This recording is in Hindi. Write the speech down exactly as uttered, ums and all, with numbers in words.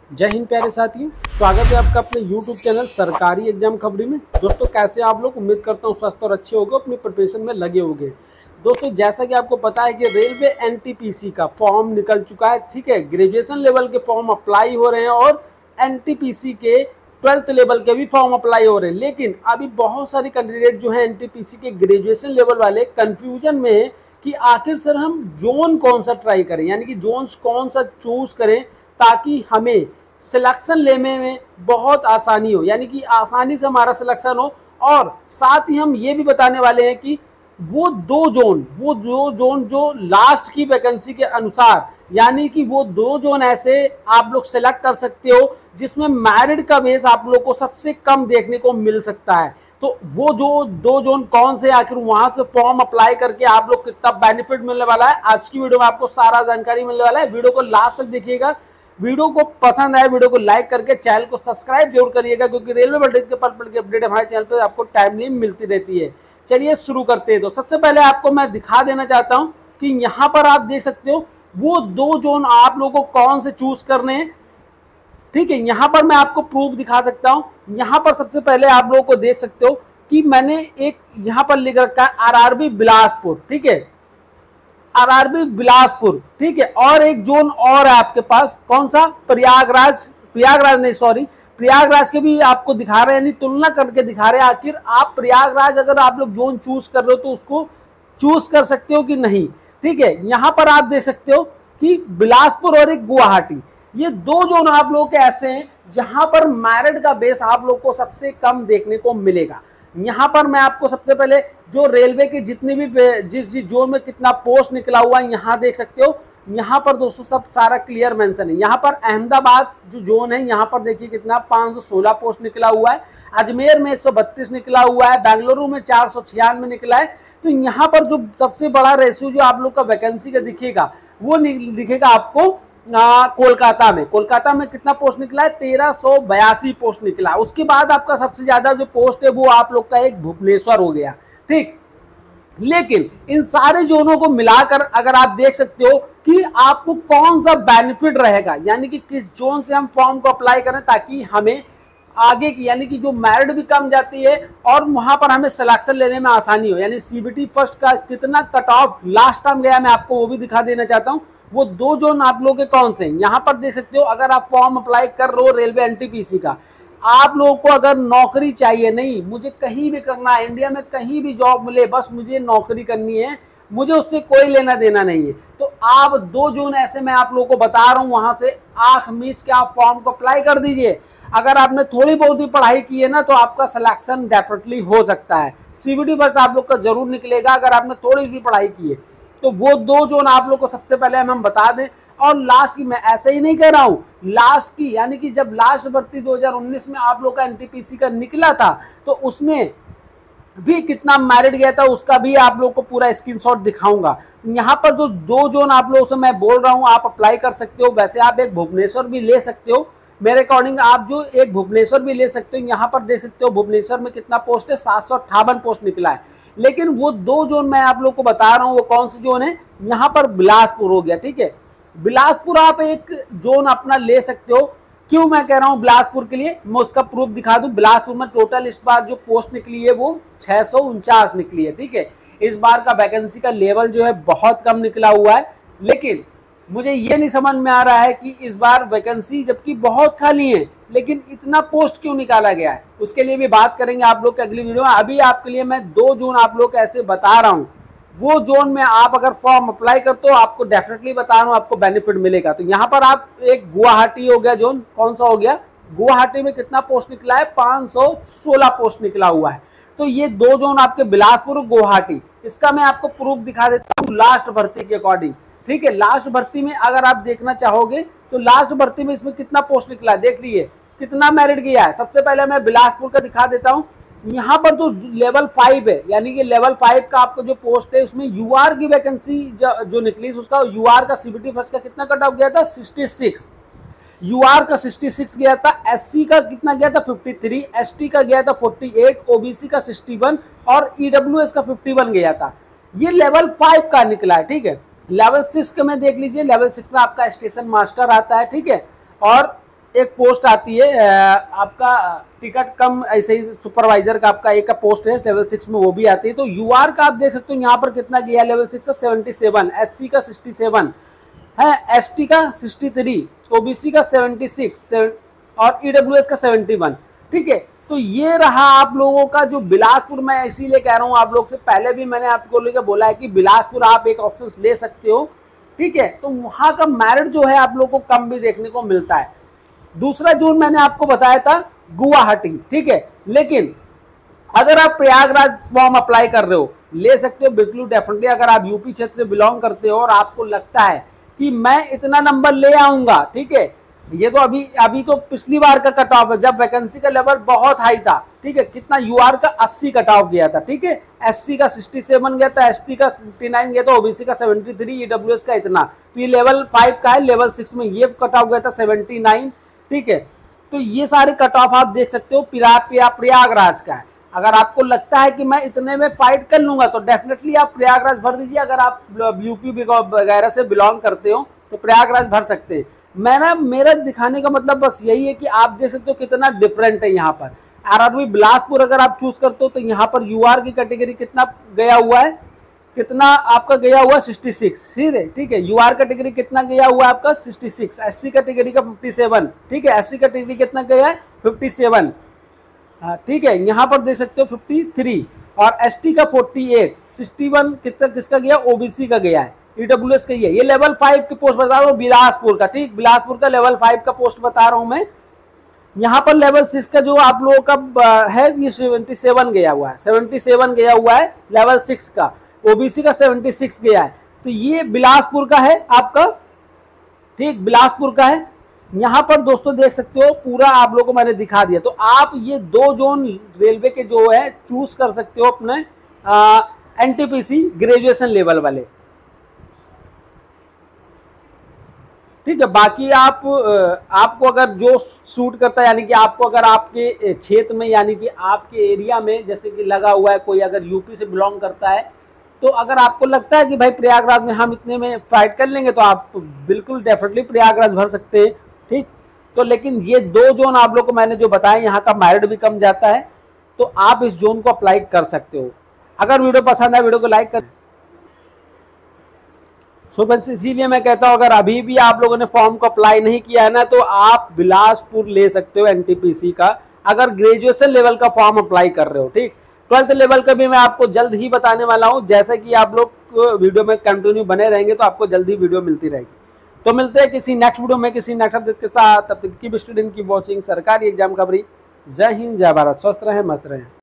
जय हिंद प्यारे साथियों, स्वागत है आपका अपने यूट्यूब चैनल सरकारी एग्जाम खबरी में। दोस्तों कैसे आप लोग, उम्मीद करता हूँ स्वस्थ और अच्छे होंगे, अपनी प्रिपरेशन में लगे होंगे। दोस्तों जैसा कि आपको पता है कि रेलवे एनटीपीसी का फॉर्म निकल चुका है, ठीक है। ग्रेजुएशन लेवल के फॉर्म अप्लाई हो रहे हैं और एनटीपीसी के ट्वेल्थ लेवल के भी फॉर्म अप्लाई हो रहे हैं। लेकिन अभी बहुत सारे कैंडिडेट जो है एनटीपीसी के ग्रेजुएशन लेवल वाले कंफ्यूजन में है कि आखिर सर हम जोन कौन सा ट्राई करें, यानी कि जोन्स कौन सा चूज करें ताकि हमें सिलेक्शन लेने में बहुत आसानी हो, यानी कि आसानी से हमारा सिलेक्शन हो। और साथ ही हम ये भी बताने वाले हैं कि वो दो जोन वो दो जोन जो लास्ट की वैकेंसी के अनुसार, यानी कि वो दो जोन ऐसे आप लोग सेलेक्ट कर सकते हो जिसमें मैरिट का बेस आप लोग को सबसे कम देखने को मिल सकता है। तो वो जो दो जोन कौन से, आखिर वहां से फॉर्म अप्लाई करके आप लोग कितना बेनिफिट मिलने वाला है, आज की वीडियो में आपको सारा जानकारी मिलने वाला है। वीडियो को लास्ट तक देखिएगा। वीडियो को पसंद आए वीडियो को लाइक करके चैनल को सब्सक्राइब जरूर करिएगा, क्योंकि रेलवे बल्लेज के पर की अपडेट हमारे चैनल पर आपको टाइमली मिलती रहती है। चलिए शुरू करते हैं। तो सबसे पहले आपको मैं दिखा देना चाहता हूं कि यहाँ पर आप देख सकते हो वो दो जोन आप लोगों को कौन से चूज करने हैं, ठीक है। यहाँ पर मैं आपको प्रूफ दिखा सकता हूँ। यहाँ पर सबसे पहले आप लोगों को देख सकते हो कि मैंने एक यहाँ पर लिख रखा है आरआरबी बिलासपुर, ठीक है, आरआरबी बिलासपुर, ठीक है। और एक जोन और है आपके पास, कौन सा, प्रयागराज, प्रयागराज नहीं सॉरी प्रयागराज के भी आपको दिखा रहे हैं, यानी तुलना करके दिखा रहे हैं। आखिर आप प्रयागराज अगर आप लोग जोन चूज कर रहे हो तो उसको चूज कर सकते हो कि नहीं, ठीक है। यहाँ पर आप देख सकते हो कि बिलासपुर और एक गुवाहाटी, ये दो जोन आप लोग के ऐसे हैं जहां पर मैरिट का बेस आप लोग को सबसे कम देखने को मिलेगा। यहाँ पर मैं आपको सबसे पहले जो रेलवे की जितनी भी जिस जिस जोन में कितना पोस्ट निकला हुआ है यहाँ देख सकते हो। यहाँ पर दोस्तों सब सारा क्लियर मेंशन है। यहाँ पर अहमदाबाद जो जोन है यहाँ पर देखिए कितना पाँच सौ सोलह पोस्ट निकला हुआ है, अजमेर में एक सौ बत्तीस निकला हुआ है, बेंगलुरु में चार सौ छियानवे निकला है। तो यहाँ पर जो सबसे बड़ा रेशियो जो आप लोग का वैकेंसी का दिखेगा वो दिखेगा आपको आ, कोलकाता में। कोलकाता में कितना पोस्ट निकला है, तेरह सौ बयासी पोस्ट निकला। उसके बाद आपका सबसे ज्यादा जो पोस्ट है वो आप लोग का एक भुवनेश्वर हो गया, ठीक। लेकिन इन सारे जोनों को मिलाकर अगर आप देख सकते हो कि आपको कौन सा बेनिफिट रहेगा, यानी कि किस जोन से हम फॉर्म को अप्लाई करें ताकि हमें आगे की, यानी कि जो मैरिट भी कम जाती है और वहां पर हमें सिलेक्शन लेने में आसानी हो, यानी सीबीटी फर्स्ट का कितना कट ऑफ लास्ट टाइम गया मैं आपको वो भी दिखा देना चाहता हूं। वो दो जोन आप लोग के कौन से हैं यहाँ पर देख सकते हो। अगर आप फॉर्म अप्लाई कर रहे हो रेलवे एनटीपीसी का, आप लोगों को अगर नौकरी चाहिए, नहीं मुझे कहीं भी करना है, इंडिया में कहीं भी जॉब मिले, बस मुझे नौकरी करनी है, मुझे उससे कोई लेना देना नहीं है, तो आप दो जोन ऐसे मैं आप लोगों को बता रहा हूं, वहां से आंख मीच के आप फॉर्म को अप्लाई कर दीजिए। अगर आपने थोड़ी बहुत भी पढ़ाई की है ना तो आपका सिलेक्शन डेफिनेटली हो सकता है। सीबीटी फर्स्ट आप लोग का जरूर निकलेगा अगर आपने थोड़ी भी पढ़ाई की है। तो वो दो जोन आप लोग को सबसे पहले हम, हम बता दें। और लास्ट की मैं ऐसे ही नहीं कह रहा हूं, लास्ट की यानी कि जब लास्ट भर्ती दो हज़ार उन्नीस में आप लोग का एनटीपीसी का निकला था तो उसमें भी कितना मैरिट गया था उसका भी आप लोग को पूरा स्क्रीनशॉट दिखाऊंगा। यहाँ पर जो दो जोन आप लोगों से मैं बोल रहा हूँ आप अप्लाई कर सकते हो। वैसे आप एक भुवनेश्वर भी ले सकते हो, मेरे अकॉर्डिंग आप जो एक भुवनेश्वर भी ले सकते हो। यहाँ पर देख सकते हो भुवनेश्वर में कितना पोस्ट है, सात सौ अट्ठावन पोस्ट निकला है। लेकिन वो दो जोन मैं आप लोग को बता रहा हूँ वो कौन सी जोन है, यहाँ पर बिलासपुर हो गया, ठीक है। बिलासपुर आप एक जोन अपना ले सकते हो। क्यों मैं कह रहा हूँ बिलासपुर के लिए, मैं उसका प्रूफ दिखा दूं। बिलासपुर में टोटल इस बार जो पोस्ट निकली है वो छह सौ उनचास निकली है, ठीक है। इस बार का वैकेंसी का लेवल जो है बहुत कम निकला हुआ है। लेकिन मुझे ये नहीं समझ में आ रहा है कि इस बार वैकेंसी जबकि बहुत खाली है लेकिन इतना पोस्ट क्यों निकाला गया है, उसके लिए भी बात करेंगे आप लोग के अगली वीडियो में। अभी आपके लिए मैं दो जोन आप लोग ऐसे बता रहा हूँ, वो जोन में आप अगर फॉर्म अप्लाई करते हो आपको डेफिनेटली बता रहा हूँ आपको बेनिफिट मिलेगा। तो यहाँ पर आप एक गुवाहाटी हो गया जोन, कौन सा हो गया, गुवाहाटी में कितना पोस्ट निकला है, पाँच सौ सोलह पोस्ट निकला हुआ है। तो ये दो जोन आपके बिलासपुर और गुवाहाटी, इसका मैं आपको प्रूफ दिखा देता हूँ लास्ट भर्ती के अकॉर्डिंग, ठीक है। लास्ट भर्ती में अगर आप देखना चाहोगे तो लास्ट भर्ती में इसमें कितना पोस्ट निकला है, देख लीजिए कितना मेरिट गया है। सबसे पहले मैं बिलासपुर का दिखा देता हूँ। यहाँ पर जो लेवल फाइव है, यानी कि लेवल फाइव का आपका जो पोस्ट है उसमें यूआर की वैकेंसी जो निकली, उसका यूआर का सीबीटी फर्स्ट का कितना कट ऑफ गया था, छियासठ। यूआर का छियासठ गया था, एससी का कितना गया था, तिरेपन, एसटी का गया था अड़तालीस, ओबीसी का इकसठ और ईडब्ल्यूएस का इक्यावन गया था। ये लेवल फाइव का निकला है, ठीक है। लेवल सिक्स में देख लीजिए, लेवल सिक्स में आपका स्टेशन मास्टर आता है, ठीक है। और एक पोस्ट आती है आपका टिकट कम ऐसे ही सुपरवाइजर का आपका एक का पोस्ट है लेवल सिक्स में, वो भी आती है। तो यूआर का आप देख सकते हो यहाँ पर कितना गया, लेवल सिक्स का सेवेंटी सेवन, एससी का सिक्सटी सेवन है, एसटी का सिक्सटी थ्री, ओबीसी का सेवेंटी सिक्स और ईडब्ल्यूएस का सेवेंटी वन। ठीक है, तो ये रहा आप लोगों का जो बिलासपुर। मैं इसीलिए कह रहा हूँ आप लोग से, पहले भी मैंने आपको लेकर बोला है कि बिलासपुर आप एक ऑप्शन ले सकते हो। ठीक है, तो वहाँ का मेरिट जो है आप लोगों को कम भी देखने को मिलता है। दूसरा जोन मैंने आपको बताया था गुवाहाटी। ठीक है, लेकिन अगर आप प्रयागराज फॉर्म अप्लाई कर रहे हो, ले सकते हो बिल्कुल डेफिनेटली। अगर आप यूपी क्षेत्र से बिलोंग करते हो और आपको लगता है कि मैं इतना नंबर ले आऊंगा, ठीक है, ये तो अभी अभी तो पिछली बार का कट ऑफ है जब वैकेंसी का लेवल बहुत हाई था। ठीक है, कितना यूआर का अस्सी कट ऑफ गया था। ठीक है, एससी का सिक्सटी सेवन गया था, एसटी का फिफ्टी नाइन गया था, ओबीसी का सेवेंटी थ्री, ईडब्ल्यूएस का इतना। तो ये लेवल फाइव का है, लेवल सिक्स में ये कट ऑफ गया था सेवेंटी नाइन। ठीक है, तो ये सारे कट ऑफ आप देख सकते हो प्रयागराज का है। अगर आपको लगता है कि मैं इतने में फाइट कर लूंगा तो डेफिनेटली आप प्रयागराज भर दीजिए। अगर आप यूपी वगैरह से बिलोंग करते हो तो प्रयागराज भर सकते हैं। मैं ना मेरा दिखाने का मतलब बस यही है कि आप देख सकते हो कितना डिफरेंट है यहाँ पर। आरआरबी बिलासपुर अगर आप चूज करते हो तो यहाँ पर यूआर की कैटेगरी कितना गया हुआ है, कितना आपका गया हुआ सिक्सटी सिक्स। सीधे ठीक है, यूआर कैटेगरी कितना गया हुआ है आपका सिक्सटी सिक्स, एससी कैटेगरी का फिफ्टी सेवन। ठीक है, एससी कैटेगरी कितना गया है फिफ्टी सेवन। ठीक है, यहाँ पर देख सकते हो फिफ्टी थ्री और एसटी का फोर्टी एट, सिक्सटी वन कितना किसका गया, ओबीसी का गया है, ईडब्ल्यूएस का ही है। ये लेवल फाइव की पोस्ट बता रहा हूँ बिलासपुर का। ठीक, बिलासपुर का लेवल फाइव का पोस्ट बता रहा हूँ मैं। यहाँ पर लेवल सिक्स का जो आप लोगों का है ये सेवेंटी सेवन गया हुआ है, सेवेंटी सेवन गया हुआ है लेवल सिक्स का, ओबीसी का सेवेंटी सिक्स गया है। तो ये बिलासपुर का है आपका। ठीक, बिलासपुर का है। यहाँ पर दोस्तों देख सकते हो पूरा आप लोगों को मैंने दिखा दिया। तो आप ये दो जोन रेलवे के जो है चूज कर सकते हो अपने एनटीपीसी ग्रेजुएशन लेवल वाले। ठीक है, बाकी आप आपको अगर जो सूट करता है, यानी कि आपको अगर आपके क्षेत्र में यानी कि आपके एरिया में जैसे कि लगा हुआ है, कोई अगर यूपी से बिलोंग करता है, तो अगर आपको लगता है कि भाई प्रयागराज में हम इतने में फाइट कर लेंगे तो आप बिल्कुल डेफिनेटली प्रयागराज भर सकते हैं। ठीक, तो लेकिन ये दो जोन आप लोग को मैंने जो बताया, यहाँ का मेरिट भी कम जाता है, तो आप इस जोन को अप्लाई कर सकते हो। अगर वीडियो पसंद है वीडियो को लाइक कर। सो बस इसीलिए मैं कहता हूँ अगर अभी भी आप लोगों ने फॉर्म को अप्लाई नहीं किया है ना, तो आप बिलासपुर ले सकते हो एनटीपीसी का, अगर ग्रेजुएशन लेवल का फॉर्म अप्लाई कर रहे हो। ठीक, ट्वेल्थ लेवल का भी मैं आपको जल्द ही बताने वाला हूँ। जैसे कि आप लोग वीडियो में कंटिन्यू बने रहेंगे तो आपको जल्दी वीडियो मिलती रहेगी। तो मिलते हैं किसी नेक्स्ट वीडियो में किसी नेक्स्ट अपडेट के साथ। तब तक की स्टूडेंट की वॉचिंग सरकारी एग्जाम खबरी। जय हिंद, जय भारत, स्वस्थ रहें, मस्त रहें।